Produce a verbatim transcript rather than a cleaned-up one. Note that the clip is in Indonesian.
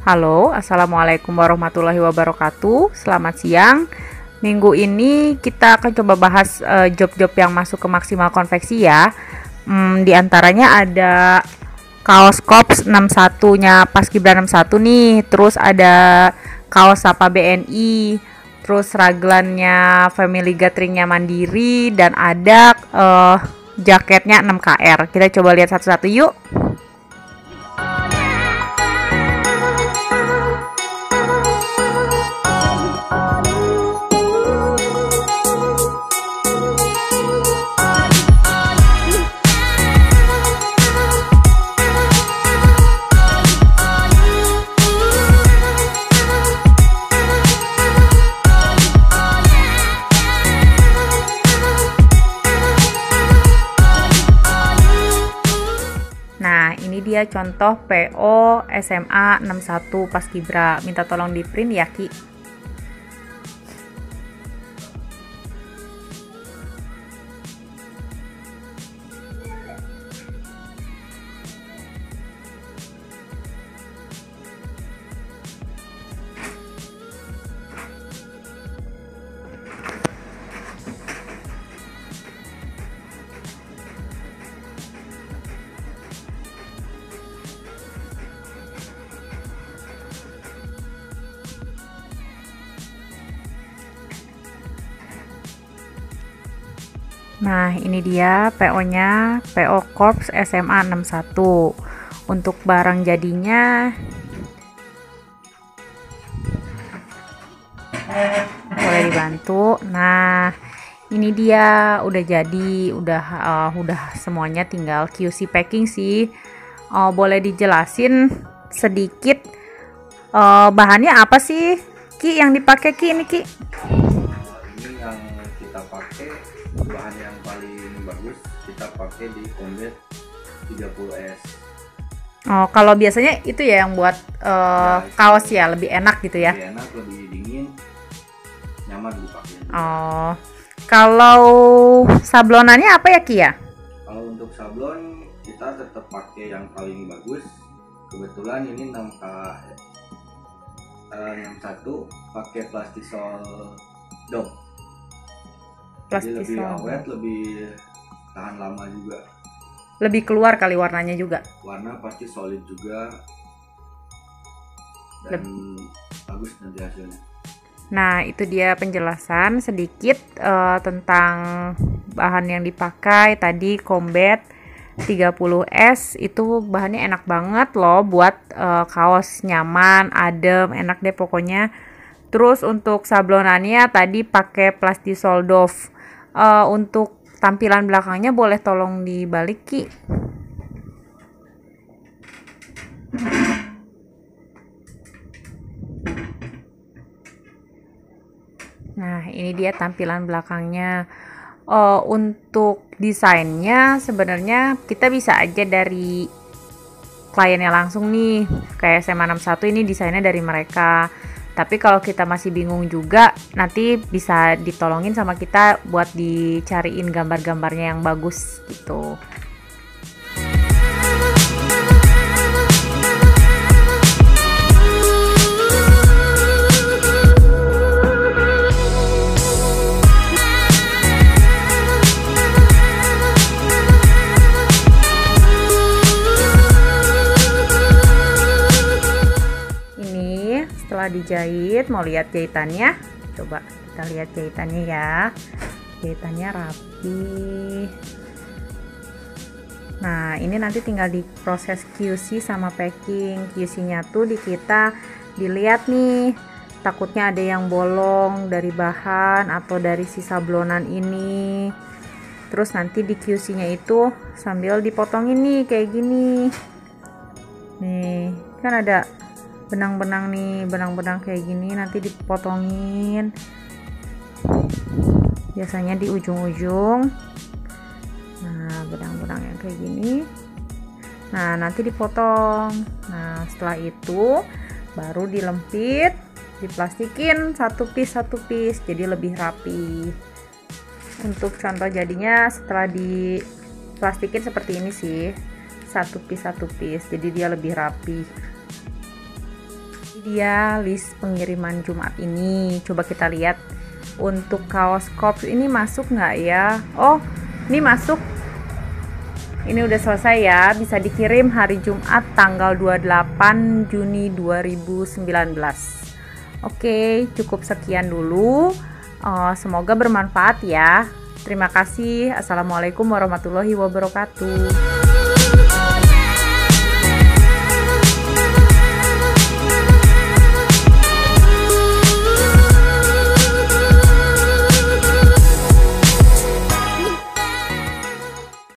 Halo, Assalamualaikum warahmatullahi wabarakatuh. Selamat siang. Minggu ini kita akan coba bahas uh, job-job yang masuk ke maksimal konveksi ya. Hmm, di antaranya ada kaos Kops enam puluh satu-nya Paskibra enam puluh satu nih. Terus ada kaos Sapa B N I. Terus raglannya Family Gatheringnya Mandiri. Dan ada uh, jaketnya enam K R. Kita coba lihat satu-satu yuk. Nah, ini dia contoh P O S M A enam puluh satu Paskibra. Minta tolong di print ya, Ki. Nah, ini dia P O-nya, P O Corps S M A enam puluh satu. Untuk barang jadinya boleh dibantu. Nah, ini dia udah jadi, udah uh, udah semuanya, tinggal Q C packing sih. Uh, boleh dijelasin sedikit uh, bahannya apa sih, Ki, yang dipakai Ki ini, Ki? Ini yang kita pakai bahan yang paling bagus, kita pakai di Combat tiga puluh S. Oh, kalau biasanya itu ya yang buat uh, ya, kaos ya, lebih enak gitu ya? Lebih enak, lebih dingin, nyaman dipakai. Oh, kalau sablonannya apa ya, Ki ya? Kalau untuk sablon kita tetap pakai yang paling bagus. Kebetulan ini enam K enam puluh satu pakai Plastisol Dop. Jadi lebih awet, lebih tahan lama juga. Lebih keluar kali warnanya juga. Warna pasti solid juga. Dan Leb bagus nanti hasilnya. Nah, itu dia penjelasan sedikit uh, tentang bahan yang dipakai. Tadi Combat tiga puluh S itu bahannya enak banget loh buat uh, kaos, nyaman, adem, enak deh pokoknya. Terus untuk sablonannya tadi pakai Plastisol Dove. Uh, untuk tampilan belakangnya boleh tolong dibalik, Ki. Nah, ini dia tampilan belakangnya. Uh, untuk desainnya sebenarnya kita bisa aja dari kliennya langsung nih. Kayak S M A enam puluh satu ini desainnya dari mereka. Tapi kalau kita masih bingung juga, nanti bisa ditolongin sama kita buat dicariin gambar-gambarnya yang bagus gitu. Setelah dijahit, mau lihat jahitannya? Coba kita lihat jahitannya ya. Jahitannya rapi. Nah, ini nanti tinggal diproses Q C sama packing. Q C-nya tuh di kita dilihat nih, takutnya ada yang bolong dari bahan atau dari si sablonan ini. Terus nanti di Q C-nya itu sambil dipotongin nih kayak gini. Nih, kan ada benang-benang nih, benang-benang kayak gini, nanti dipotongin biasanya di ujung-ujung. Nah, benang-benang yang kayak gini, nah nanti dipotong. Nah, setelah itu baru dilempit, diplastikin satu piece satu piece, jadi lebih rapi. Untuk contoh jadinya setelah diplastikin seperti ini sih, satu piece satu piece, jadi dia lebih rapi. Dia list pengiriman Jumat ini. Coba kita lihat untuk kaos korps ini masuk nggak ya? Oh, ini masuk. Ini udah selesai ya, bisa dikirim hari Jumat tanggal dua puluh delapan Juni dua ribu sembilan belas. Oke, cukup sekian dulu. Uh, semoga bermanfaat ya. Terima kasih. Assalamualaikum warahmatullahi wabarakatuh.